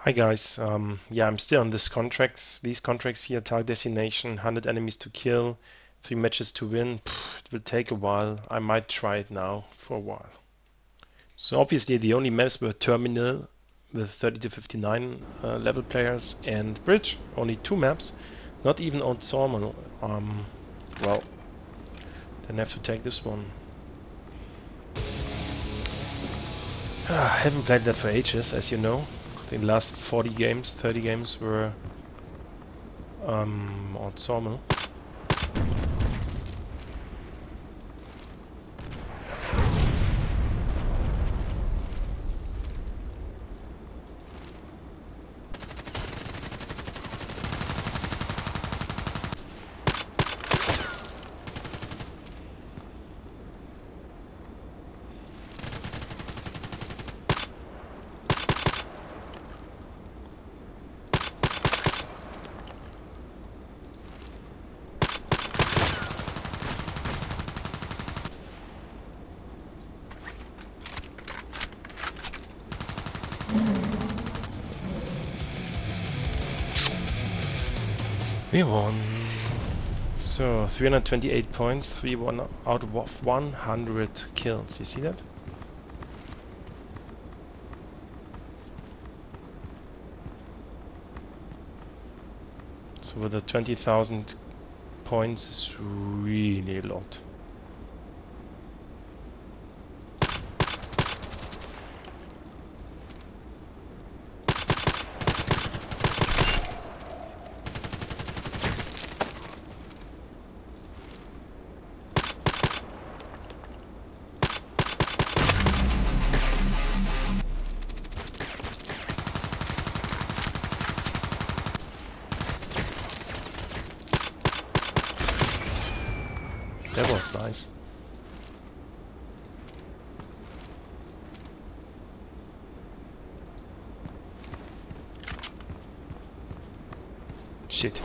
Hi guys, yeah, I'm still on these contracts here, Target Designation, 100 enemies to kill, 3 matches to win. It will take a while. I might try it now for a while. So obviously the only maps were Terminal with 30 to 59 level players and Bridge, only 2 maps, not even Ensemble. Well, then I have to take this one. I haven't played that for ages, as you know. The last 40 games, 30 games were Ensemble. We won. So 328 points, 3-1 out of 100 kills. You see that? So with the 20,000 points, it's really a lot. That was nice. Shit.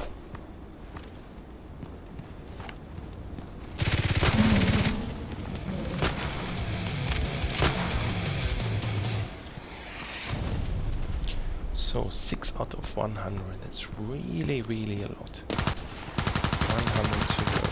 So 6 out of 100. That's really, really a lot. 100 to go.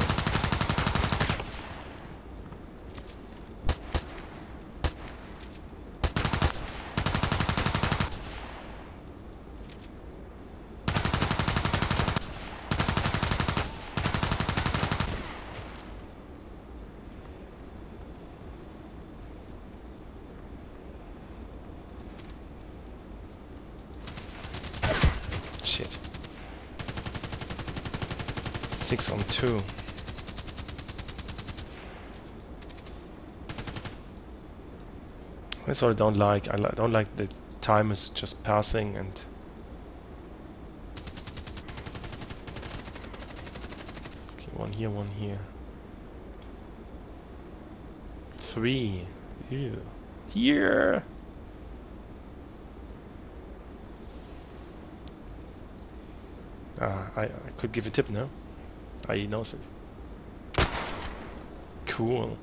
Shit. 6 on 2. That's what I don't like. I don't like the time is just passing and... Okay, one here, one here. 3. Ew. Here! I could give a tip, no? He knows it. Cool.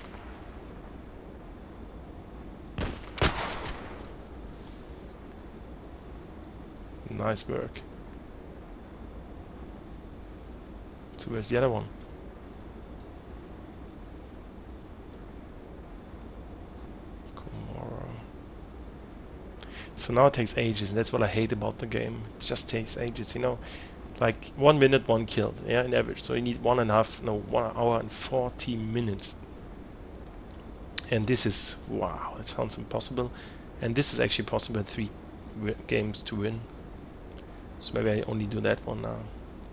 Nice work. So where's the other one? So now it takes ages, and that's what I hate about the game. It just takes ages, you know. Like 1 minute, 1 kill, yeah, in average. So you need 1 hour and 40 minutes. And this is, wow, it sounds impossible. And this is actually possible at 3 games to win. So maybe I only do that one now.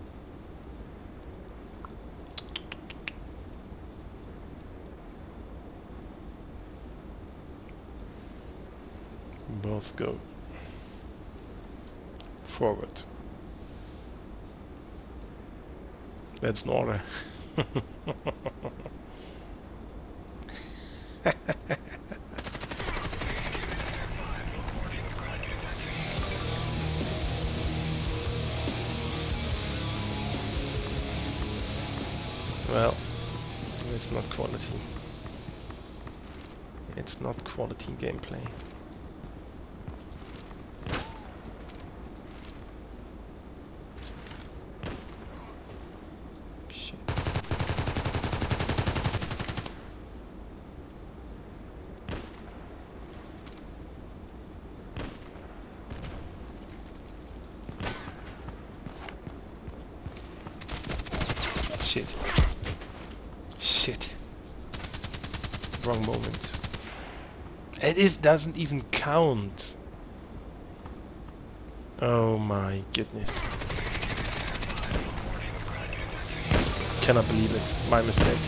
Both go forward. That's an order. Well, it's not quality. It's not quality gameplay. Shit. Shit. Wrong moment. And it doesn't even count. Oh my goodness. Cannot believe it. My mistake.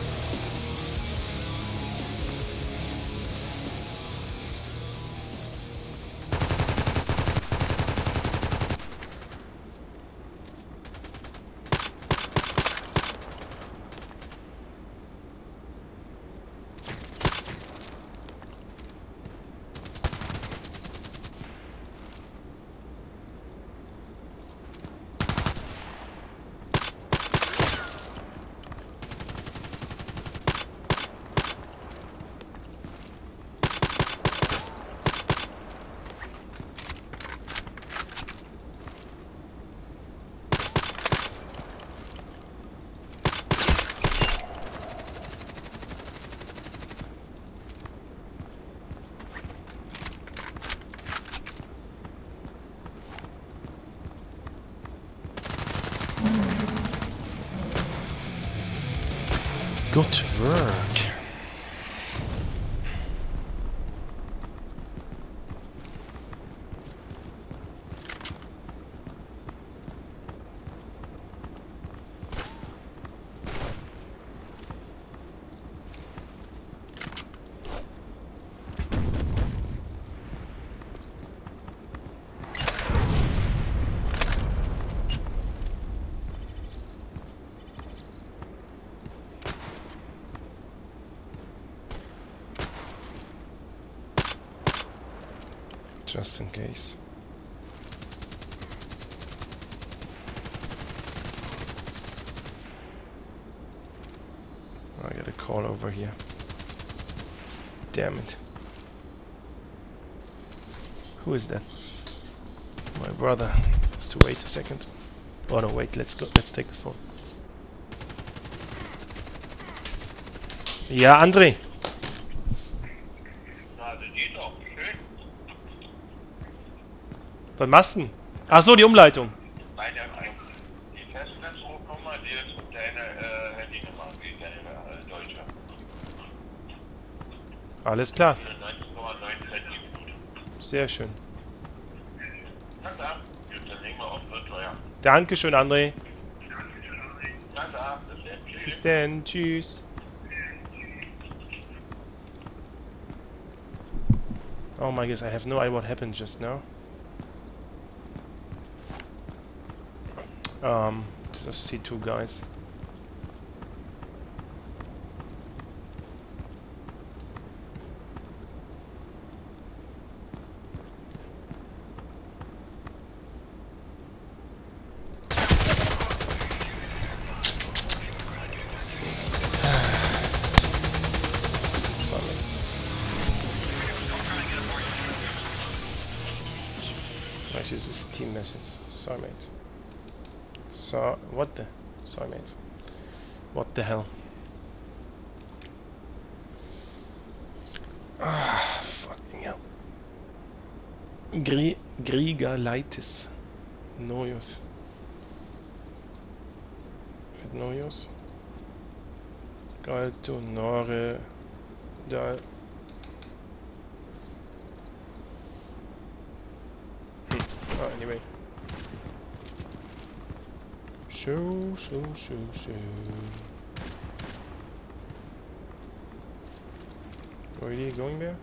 Good work. Just in case. I get a call over here. Damn it. Who is that? My brother. Has to wait a second. Oh no, wait, let's go. Let's take the phone. Ja, André. Was machst du denn? Ach so, die Umleitung. Die Festnetzrufnummer, die ist deine Handynummer, wie deine deutsche. Alles klar. 19,9 Cent. Sehr schön. Na klar, jetzt dann legen wir auf, wird teuer. Dankeschön, André. Na klar, bis dann. Tschüss. Bis dann. Tschüss. Oh my goodness, I have no idea what happened just now. Just see two guys. Actually, this is team message. Sorry, mate. So, what the? Sorry, mate. What the hell? Ah, fucking hell. Grigalitis. No use. No use. Galto, Nore, da. Oh, anyway. So. Are you going there?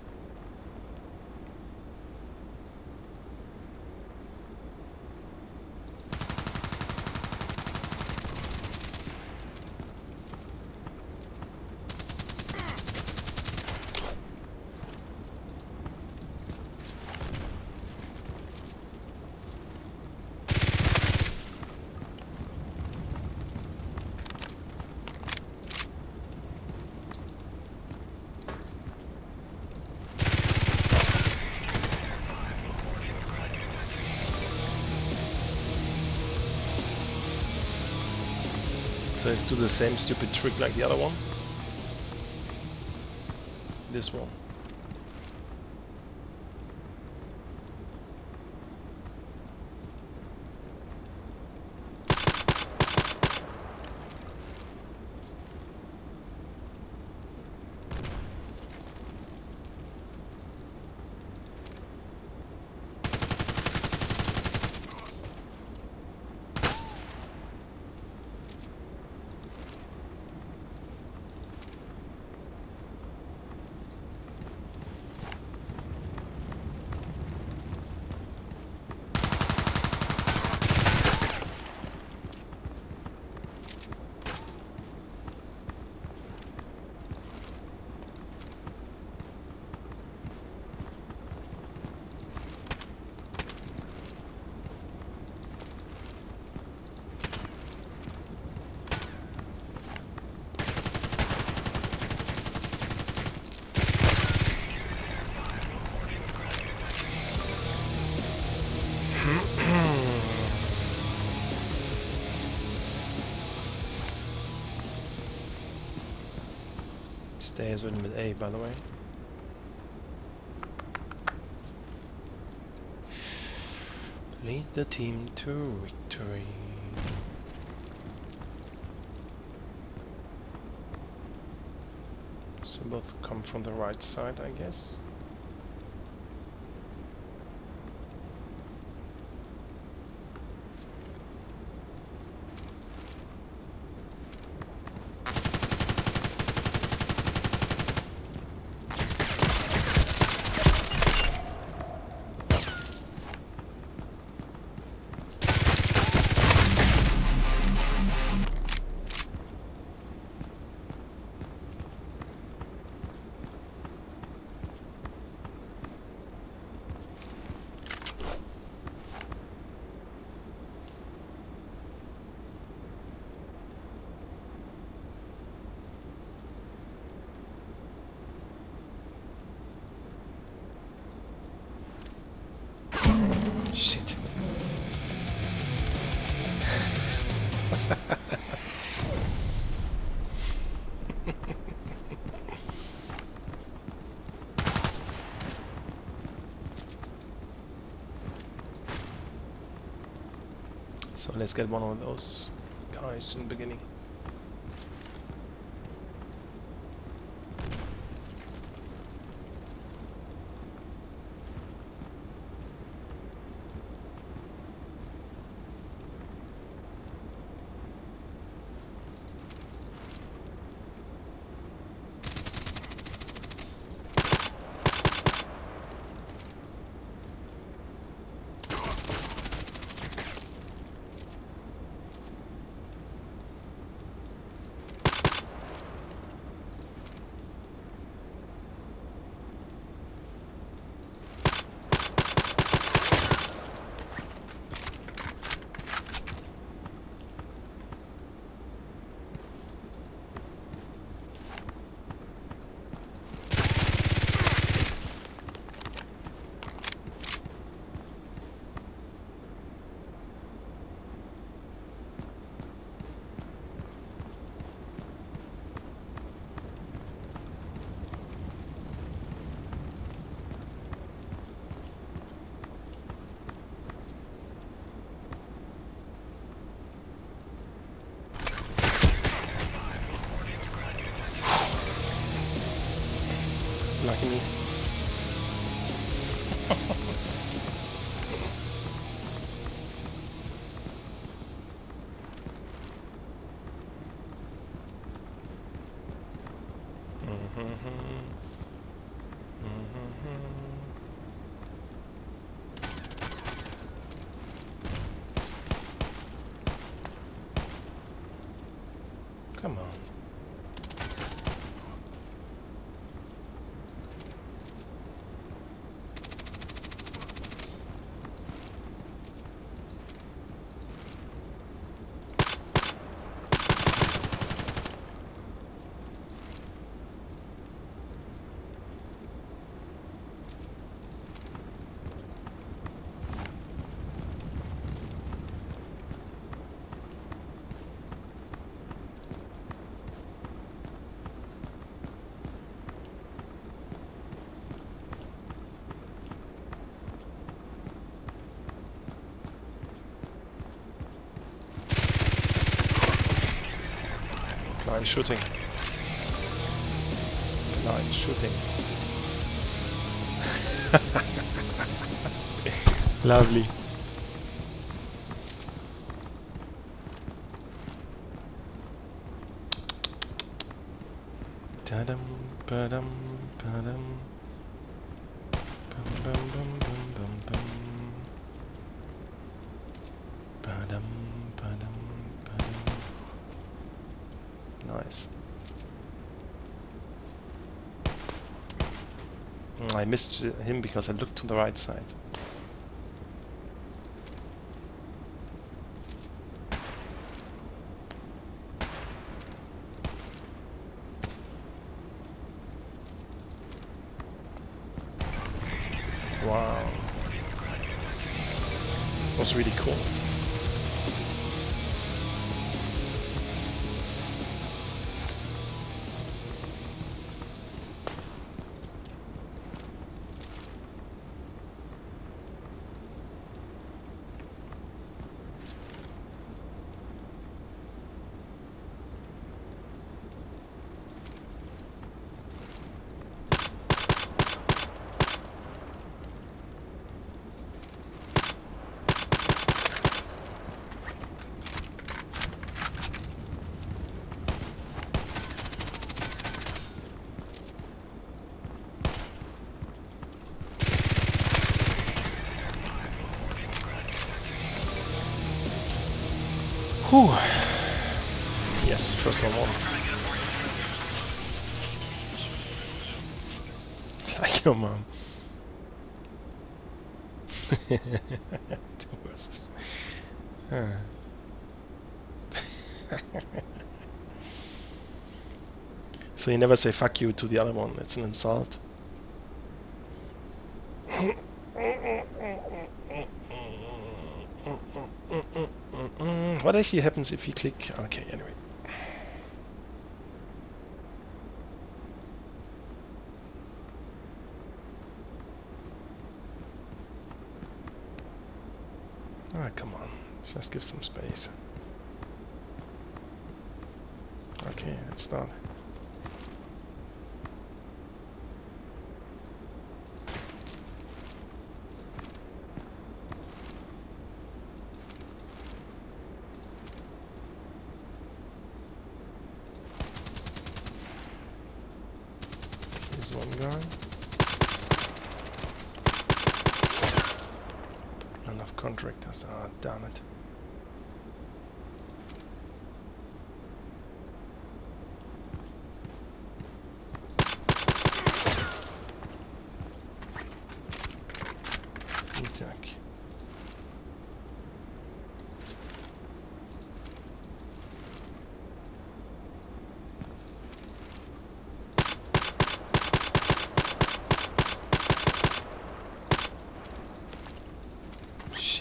So let's do the same stupid trick like the other one. This one. Stay is written with A, by the way. Lead the team to victory. So both come from the right side, I guess. Shit. So let's get one of those guys in the beginning. Lucky me. Come on. Blind shooting. Blind shooting. Lovely. Da-dum, ba-dum, ba-dum. Bum, bum, bum, bum, bum, bum. Ba-dum, ba-dum, ba-dum. Nice. I missed him because I looked to the right side. Wow. That was really cool. Whew. Yes, first one on. Like your mom. Two verses. So you never say fuck you to the other one, it's an insult. What actually happens if you click? Okay, anyway. Ah, come on. Just give some space. Okay, let's start. Here's one guy. Enough contractors. Ah, damn it. Isaac. Shit.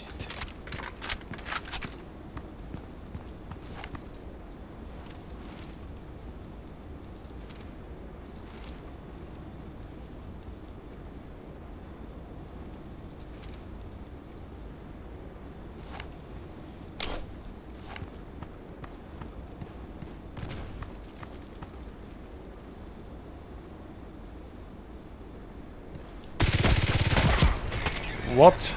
What?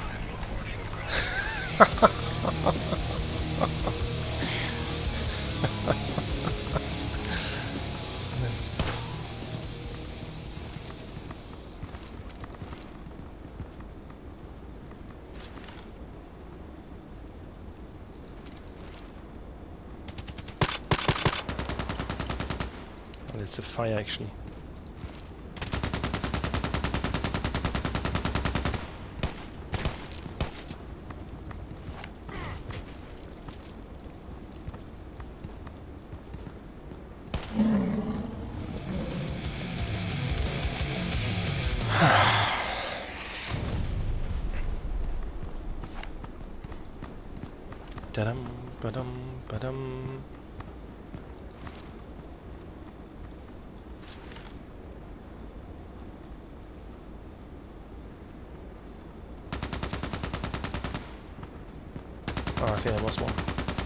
Well, it's a fire actually. Da-dum, ba-dum, ba-dum. Oh, I think I lost one.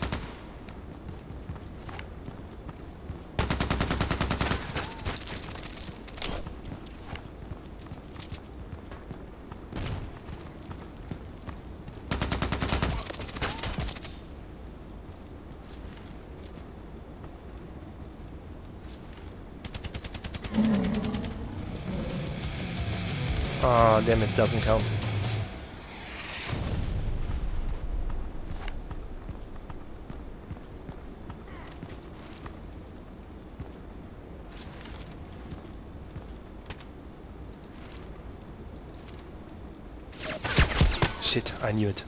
Ah, damn it, doesn't count. Shit, I knew it.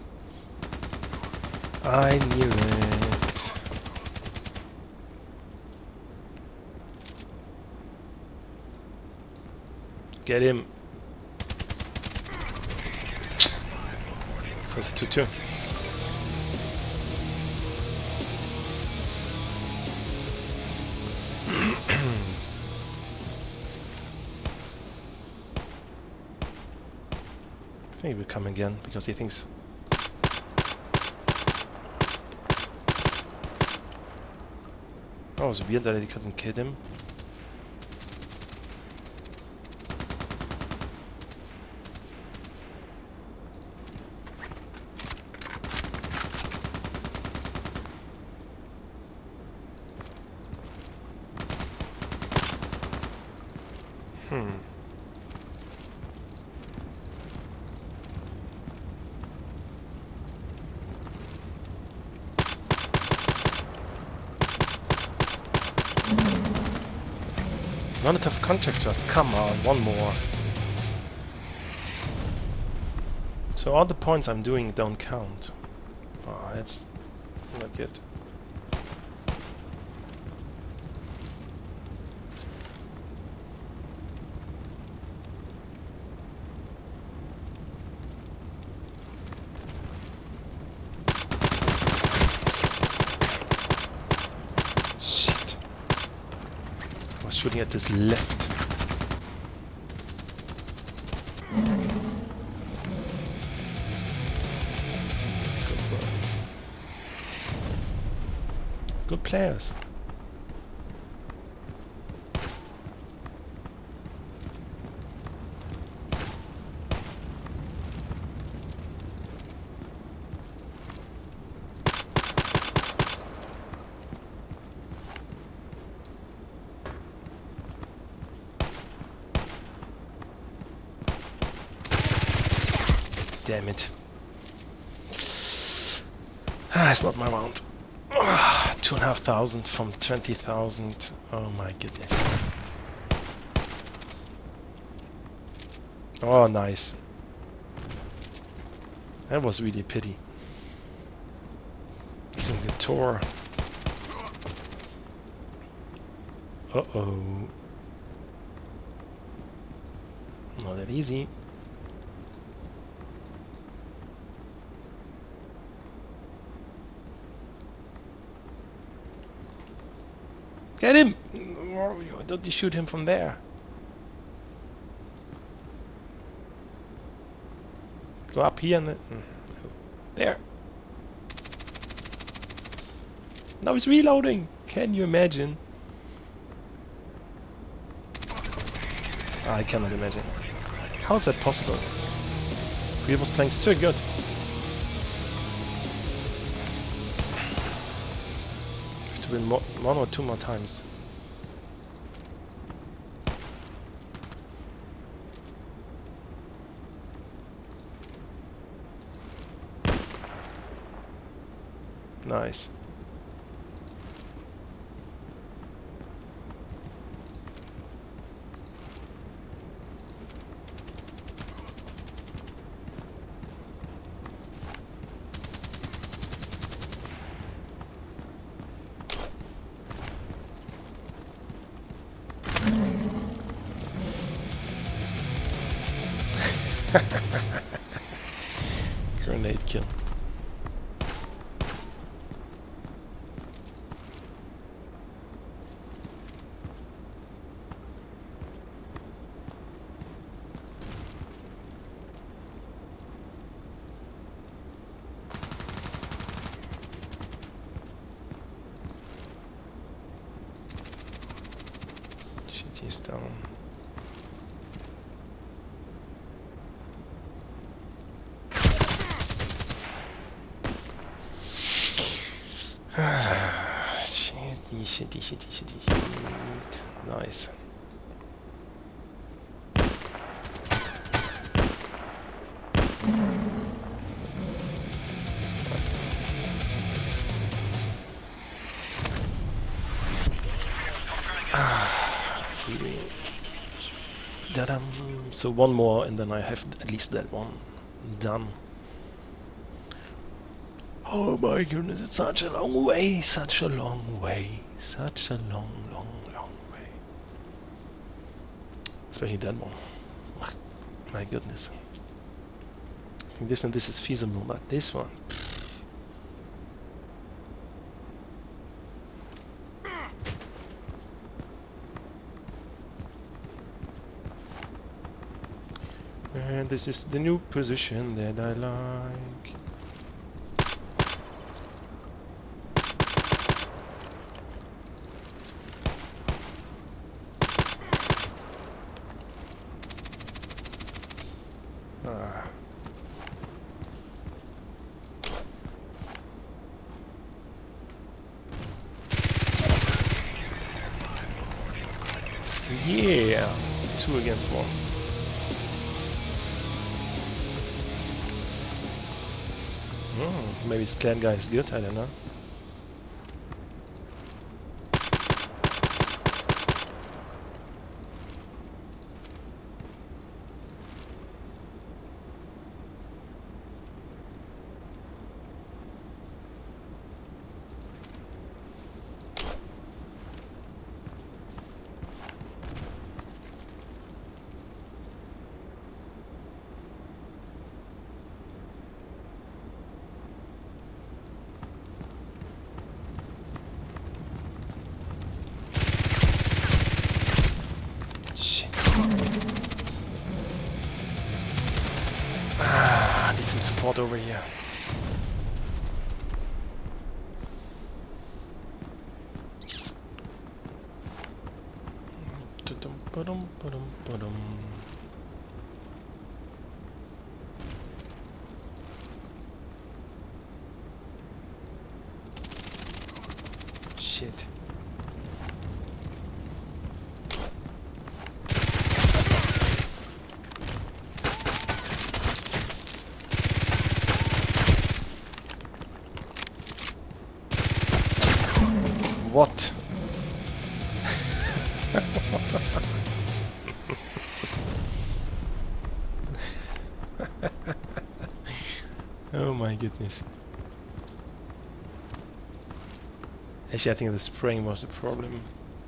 I knew it. Get him. So it's 2-2. I think he will come again because he thinks. Oh, it's weird that he couldn't kill him. Non-enough contractors, come on, one more. So all the points I'm doing don't count. Oh, that's not good. Shit. I was shooting at this left. Good players. Damn it. Ah, it's not my round. 2,500 from 20,000. Oh my goodness. Oh, nice. That was really a pity. Using the Tor. Uh-oh. Not that easy. Get him! Don't you shoot him from there? Go up here and there. Now he's reloading. Can you imagine? I cannot imagine. How is that possible? He was playing so good. To win one or two more times. Nice. Grenade kill. Shit, he's down. Shitty. Nice. Really. Da-dum. So one more and then I have at least that one done. Oh my goodness, it's such a long way, such a long way, such a long way. Especially that one. My goodness. I think this and this is feasible, but this one. And this is the new position that I like. Yeah, 2 against 1. Maybe this clan guy is good, I don't know. bot over here. Shit. What? Oh my goodness. Actually, I think the spraying was the problem.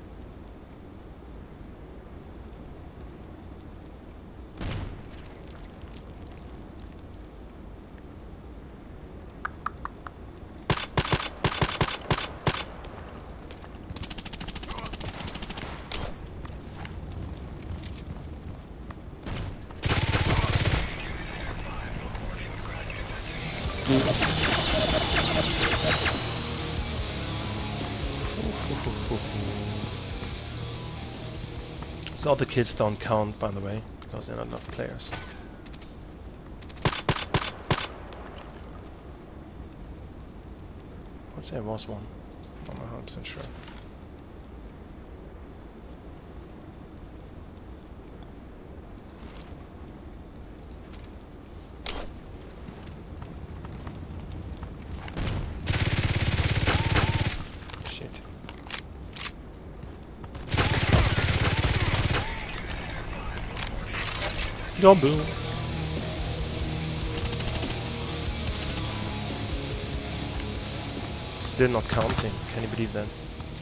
So all the kills don't count, by the way, because there are not enough players. I'd say there was one. I'm not 100% sure. Double. Still not counting. Can you believe that?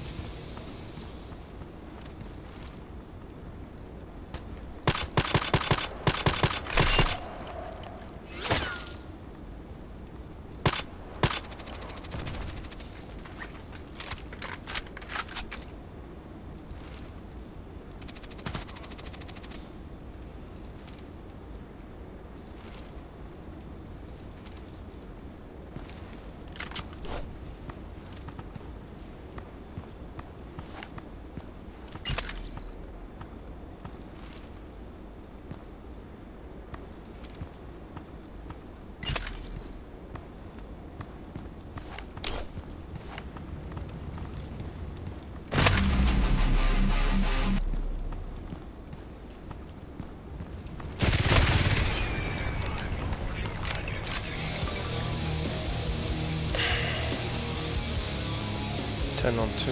On 2.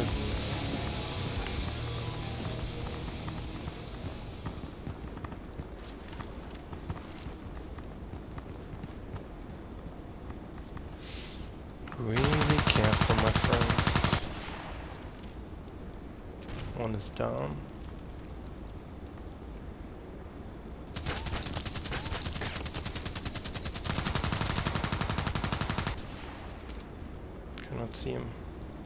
Really careful, my friends. One is down. Cannot see him.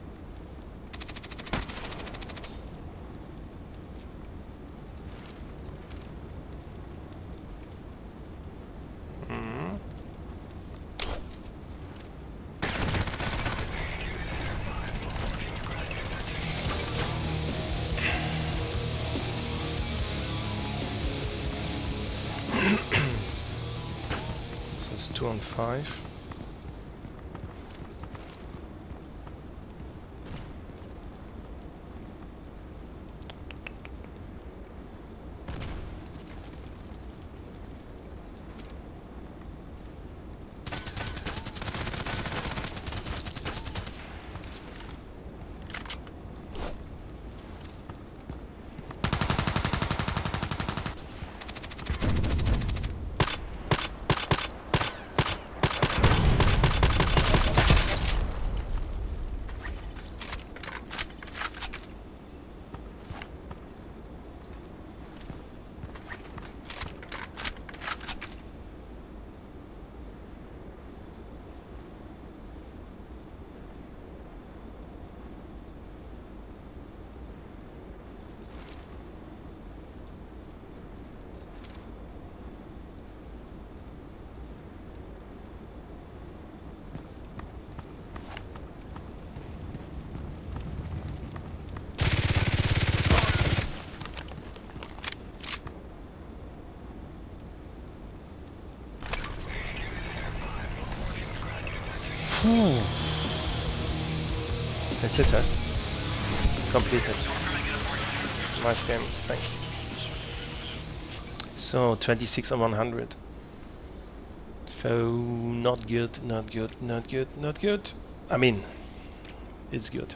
So it's 2 on 5. Ooh. That's it, huh? Completed. Nice game, thanks. So 26 on 100. So not good, not good, not good, not good. I mean, it's good.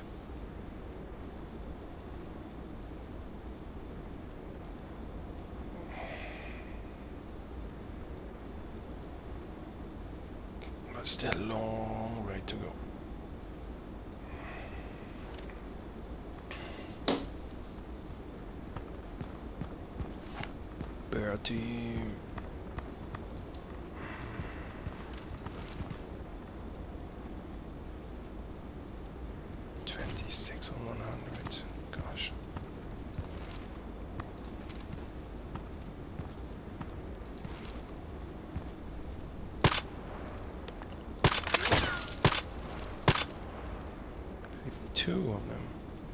But still a long way to go. Bertie. On 100, gosh. Even two of them.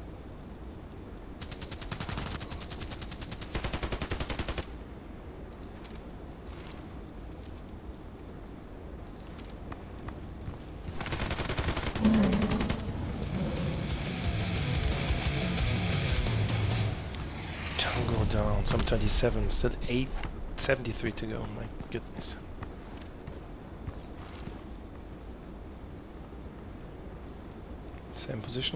Go down, some 27, still 873 to go, my goodness. Same position.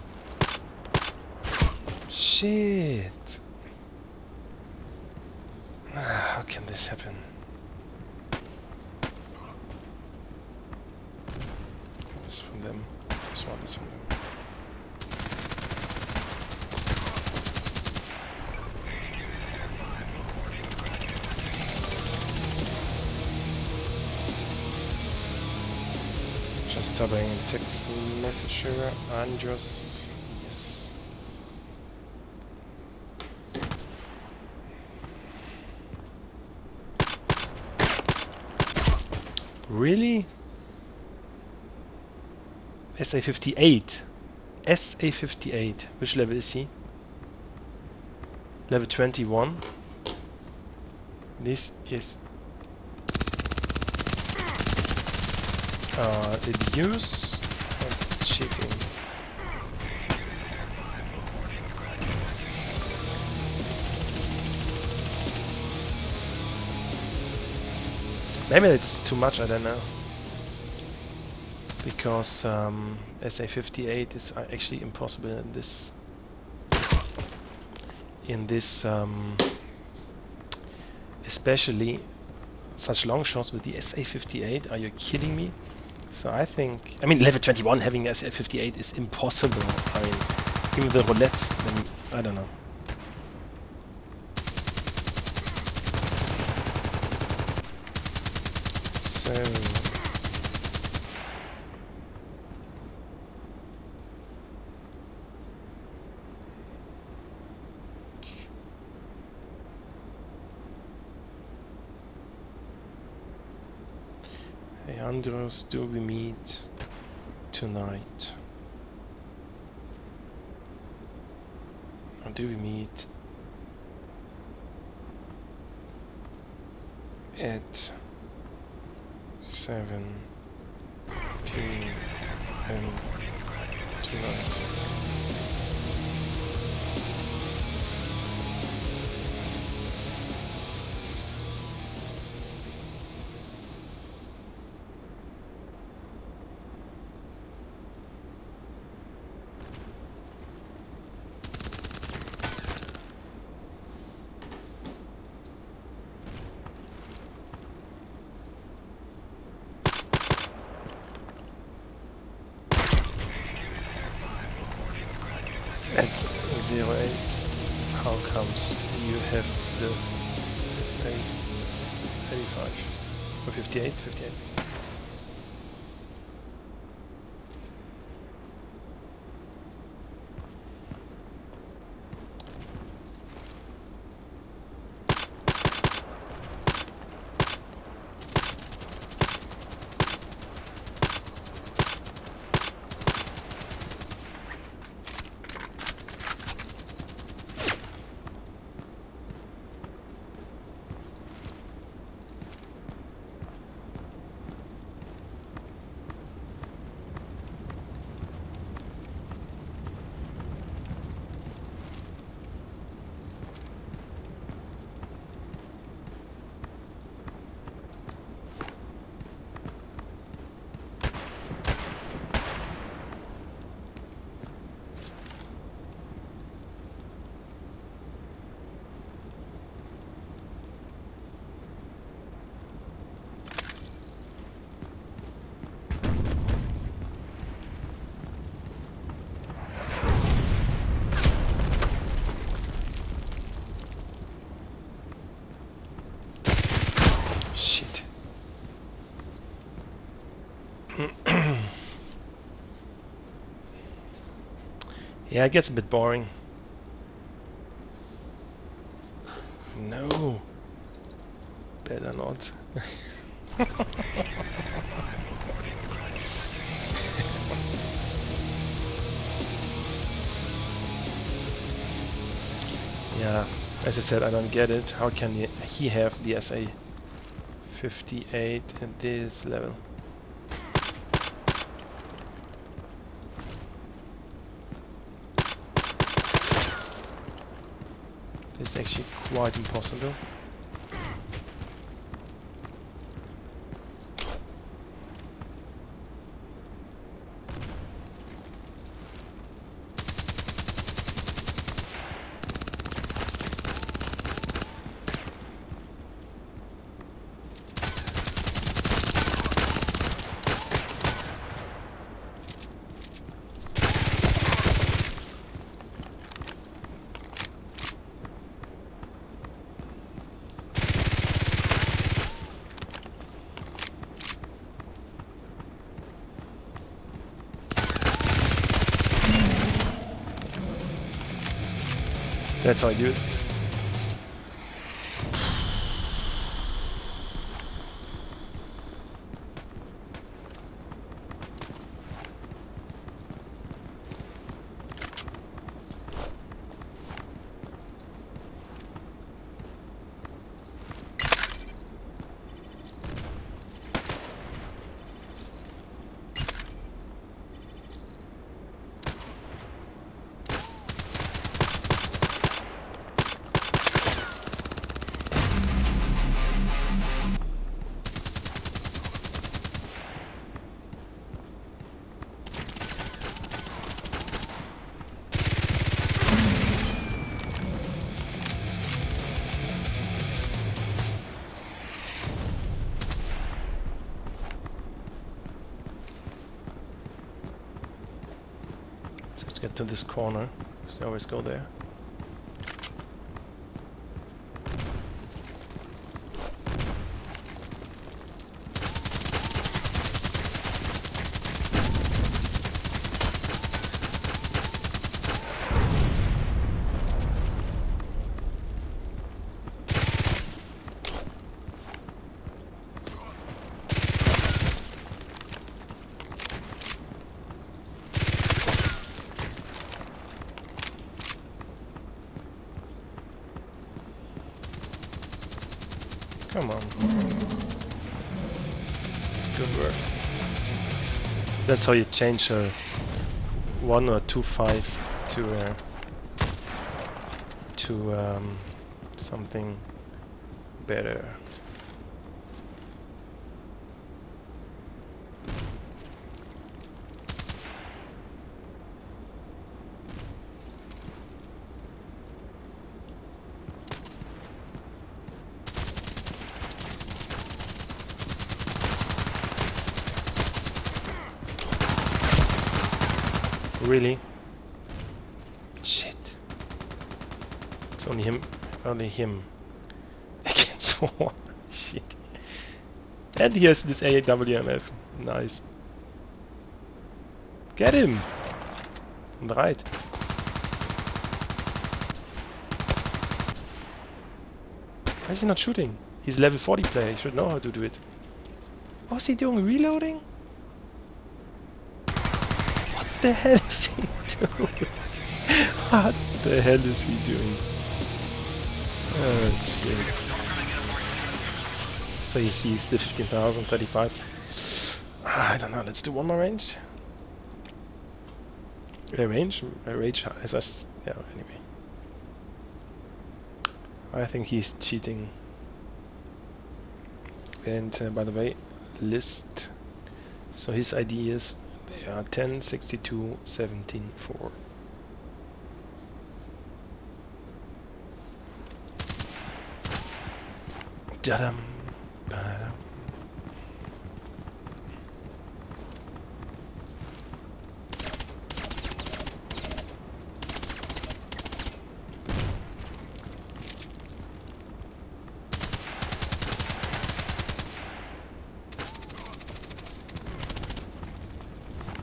Shit! How can this happen? This is from them. This one is from them. Just typing in text message here, Andros, yes. Really? SA58. SA58. Which level is he? Level 21. This is abuse and cheating. Maybe it's too much, I don't know. Because SA58 is actually impossible in this especially such long shots with the SA58. Are you kidding me? So I think, I mean, level 21 having the SA58 is impossible. I mean, even the roulette, then I don't know. So hey Andros, do we meet tonight? Or do we meet at 7 p.m. tonight? At 0 ace, how comes you have the SA 35 or 58? 58. Yeah, it gets a bit boring. No. Better not. Yeah, as I said, I don't get it. How can he have the SA 58 at this level? It's actually quite impossible. That's how I do it. Let's get to this corner, because I always go there. Come on. Good work. That's how you change a 1 or 2-5 to something better. Really? Shit. It's only him against 4. Shit. And he has this AWMF. Nice. Get him! On the right. Why is he not shooting? He's level 40 player, he should know how to do it. What's he doing? Reloading? What the hell is he doing? What the hell is he doing? Oh shit. So you see it's the 15,000, 35. I don't know, let's do one more range. Range as us, yeah, anyway. I think he's cheating. And by the way, list. So his ID is 10 62 17 4. Da-dum, ba-dum.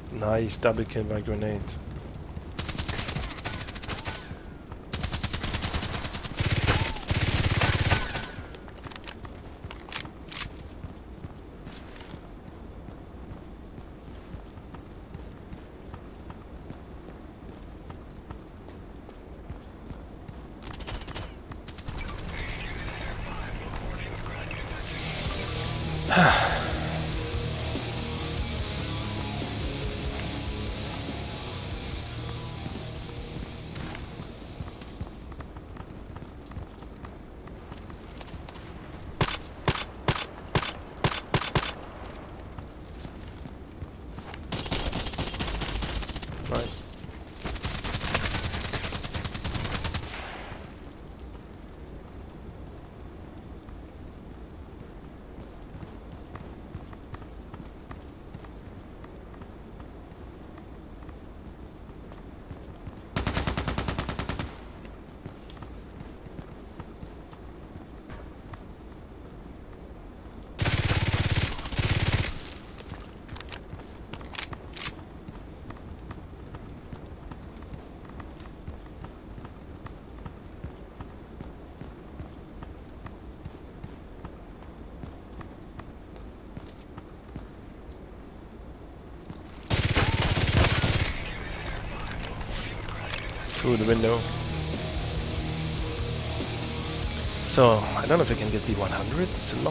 Nice double kill by grenade. Nice. Through the window. So, I don't know if I can get the 100, it's a lot.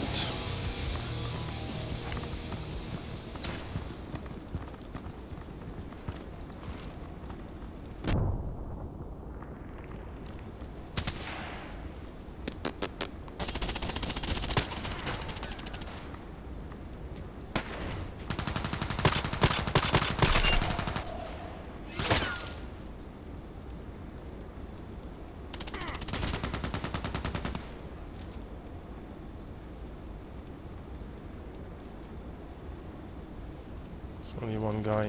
Only one guy.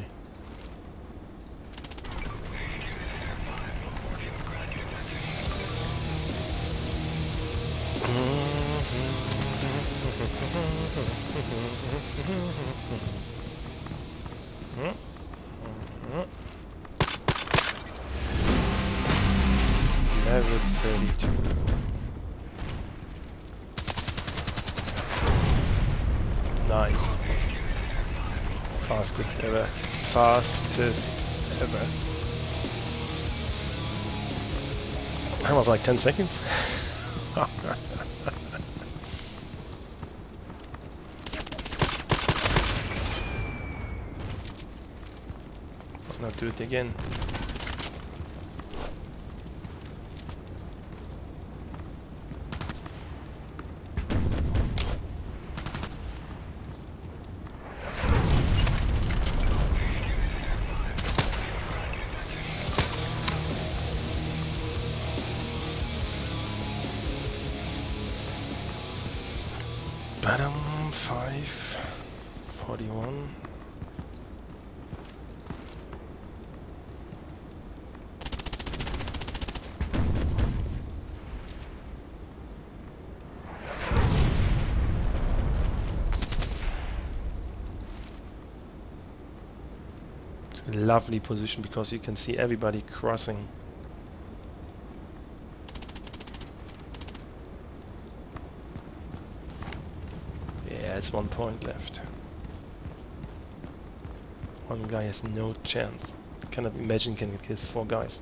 Level 32. Nice. Fastest ever. Fastest ever. That was like 10 seconds. Not do it again. Bottom 541. It's a lovely position because you can see everybody crossing. It's 1 point left. One guy has no chance. Cannot imagine can get killed 4 guys.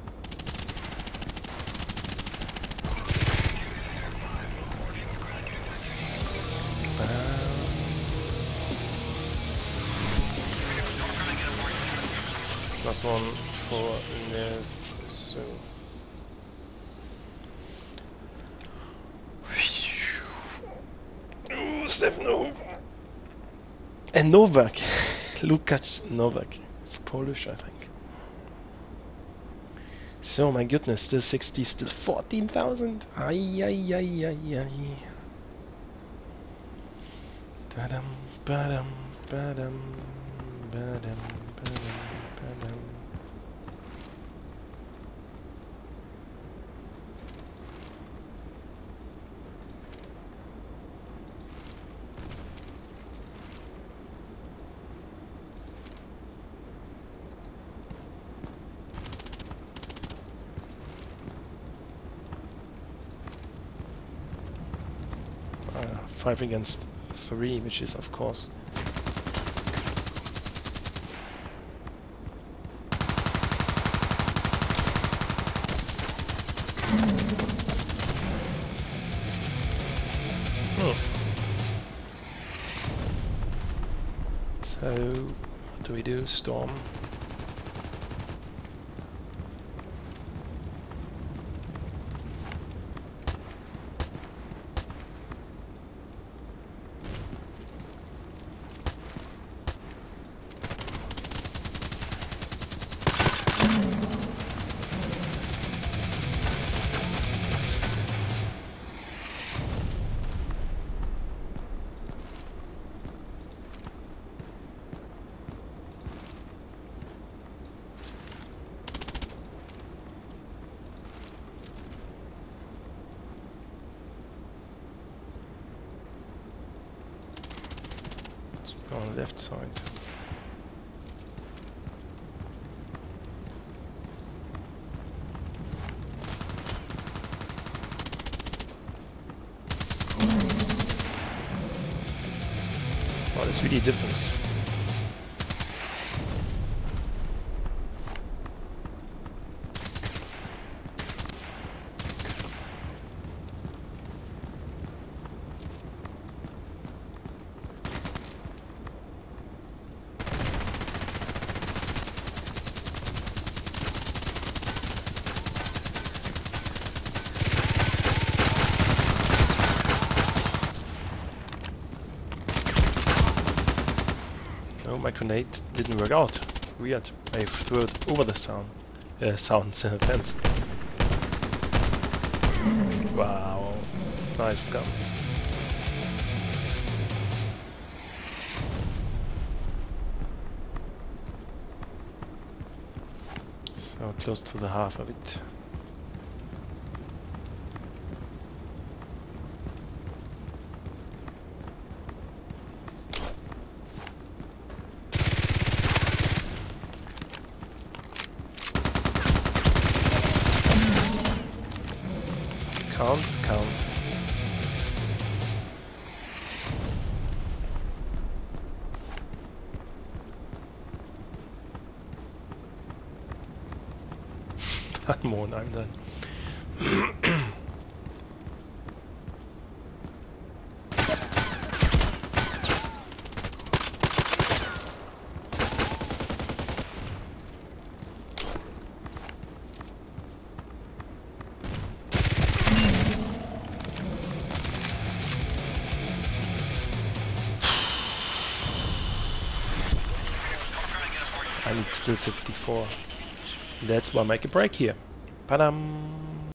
Plus 1 for Nev, so. Stefano and Novak. Lukacs Novak. It's Polish, I think. So, my goodness, still 60, still 14,000. Ay, ay, ay, ay, ay. Badam, badam, badam, badam, badam, badam. 5 against 3, which is of course So, what do we do? Storm. On the left side. Wow, that's really a difference. Oh, my grenade didn't work out. Weird. I threw it over the sound fence. Wow. Nice gun. So close to the half of it. Count. One more and I'm done. I need still 54. That's why I make a break here. Padam!